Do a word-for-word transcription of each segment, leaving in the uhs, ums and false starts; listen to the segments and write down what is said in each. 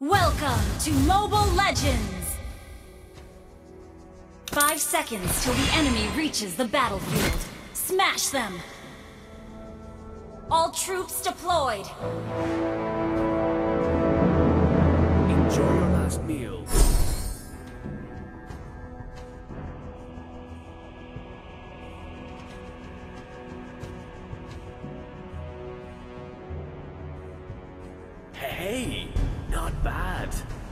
Welcome to Mobile Legends! Five seconds till the enemy reaches the battlefield. Smash them! All troops deployed! Enjoy your last meal. Hey, not bad.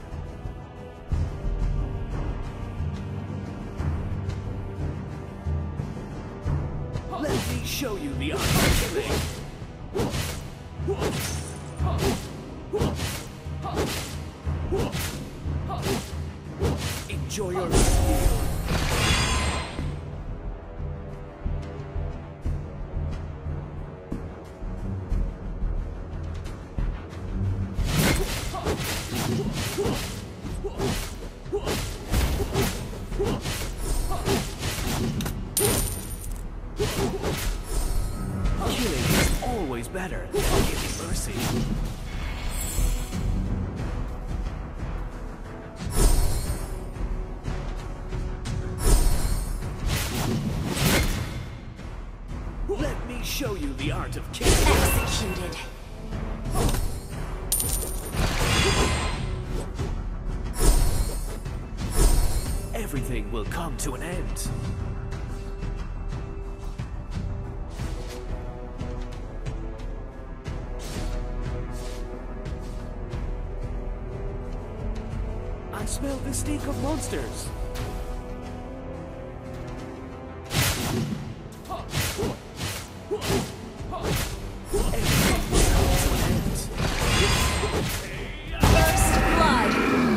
Let me show you the art of killing. Enjoy your meal. Killing is always better than giving mercy. Let me show you the art of killing. Executed! Everything will come to an end. I smell the stink of monsters. Everything will come to an end. First blood!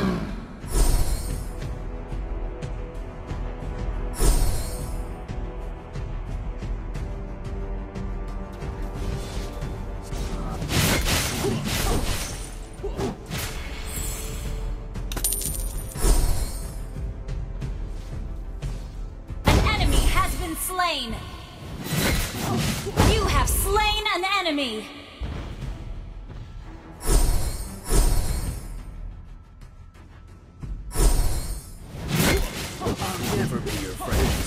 Slain! You have slain an enemy! I'll never be your friend.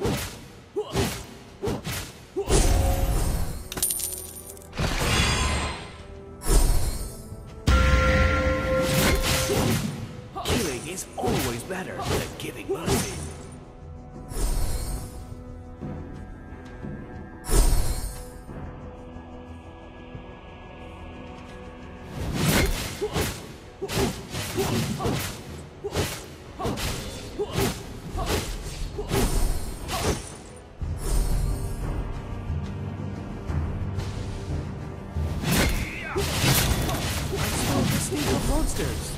Killing is always better than giving mercy. Monsters.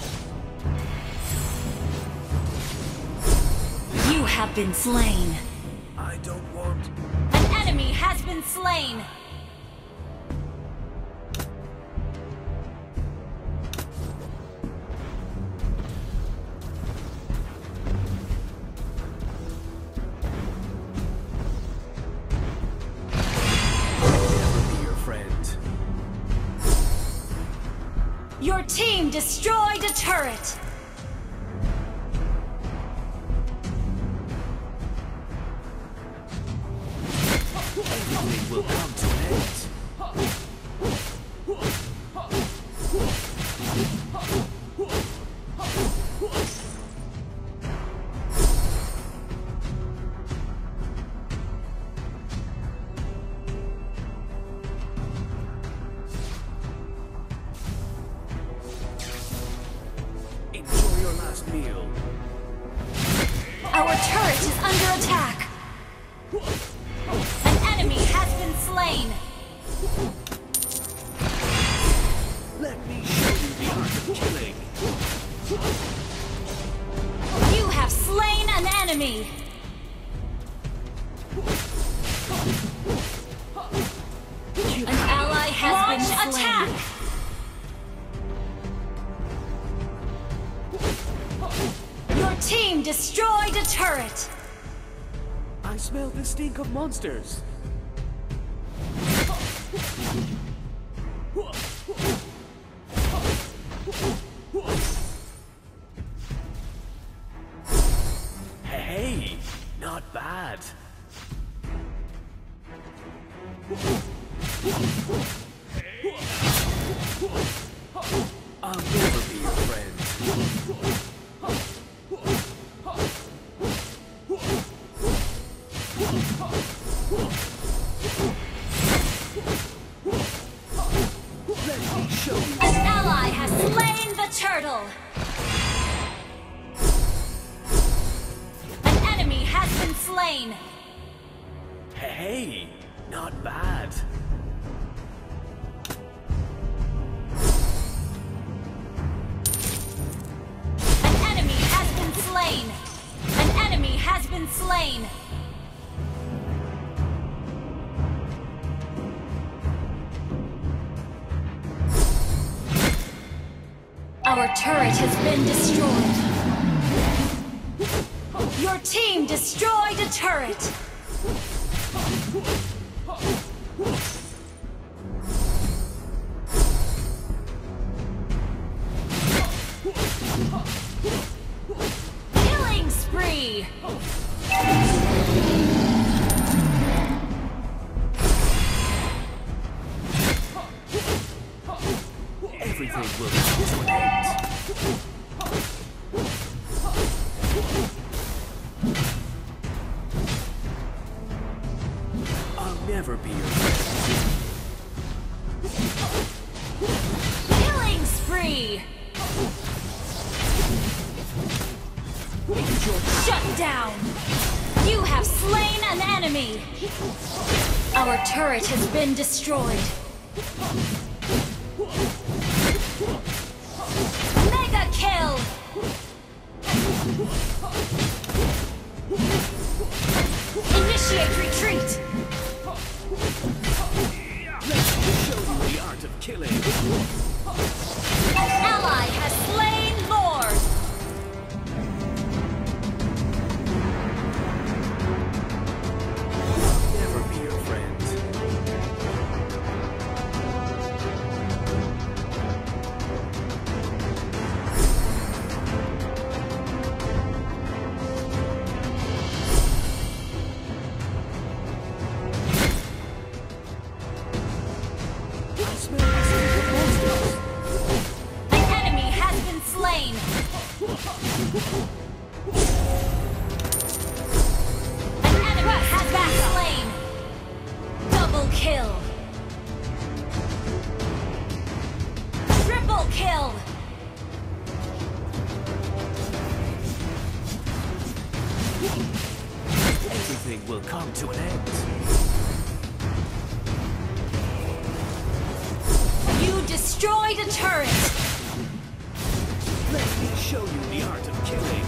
You have been slain. I don't want... An enemy has been slain. Your team destroyed a turret! Everything will come to an end. Enjoy your last meal. Our turret is under attack! An enemy has been slain! Let me show you the art of killing. You have slain an enemy! An ally has Launch been slain! Attack! Your team destroyed a turret! I smell the stink of monsters. show you. An ally has slain the turtle. An enemy has been slain. Hey, not bad. An enemy has been slain. An enemy has been slain. Our turret has been destroyed. Your team destroyed a turret. Killing spree. Everything will come to an end. I'll never be your friend. Killing spree. Shut down. You have slain an enemy. Our turret has been destroyed. Mega kill! Initiate retreat! Let me show you the art of killing. An ally has slain Lord! I'll never be your friend. I smell the secret monsters. An enemy has been slain! An enemy has been slain! Double kill! Triple kill! Everything will come to an end. You destroyed a turret! Let me show you the art of killing.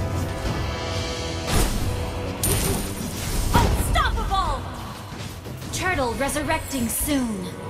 Unstoppable! Turtle resurrecting soon.